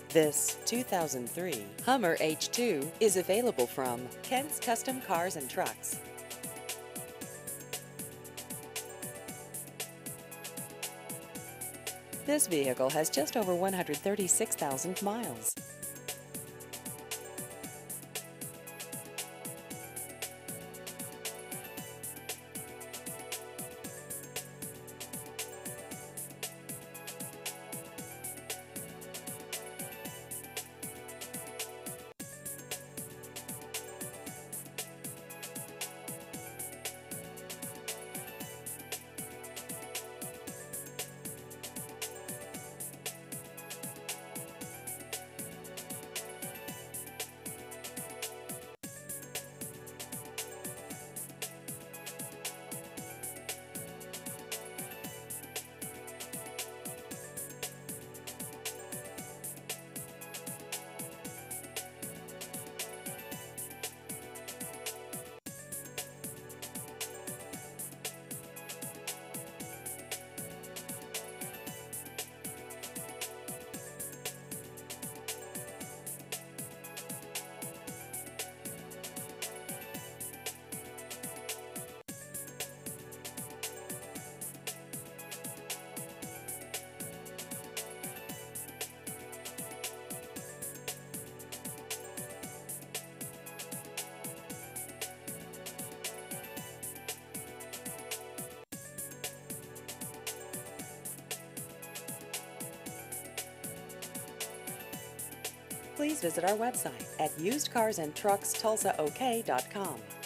This 2003 Hummer H2 is available from Kent's Custom Cars and Trucks. This vehicle has just over 136,000 miles. Please visit our website at usedcarsandtruckstulsaok.com.